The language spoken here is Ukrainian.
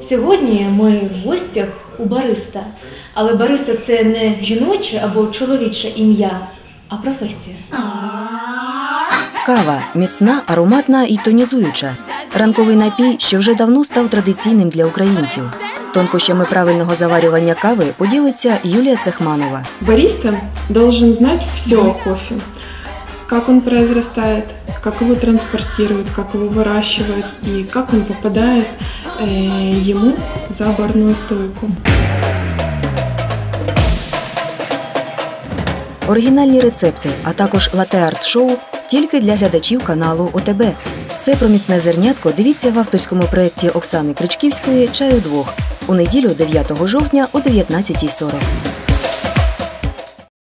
Сьогодні ми в гостях у бариста. Але бариста – це не жіноче або чоловіче ім'я, а професія. Кава – міцна, ароматна і тонізуюча. Ранковий напій, що вже давно став традиційним для українців. Тонкощами правильного заварювання кави поділиться Юлія Цехманова. Бариста должен знать все о кофе. Как он произрастает, как его транспортируют, как его выращивают и как он попадает ему за барную стойку. Оригінальні рецепти, а також лате-арт-шоу тільки для глядачів каналу ОТБ. Все про міцне зернятко дивіться в авторському проєкті Оксани Кричківської «Чай удвох» у неділю 9 жовтня о 19:40.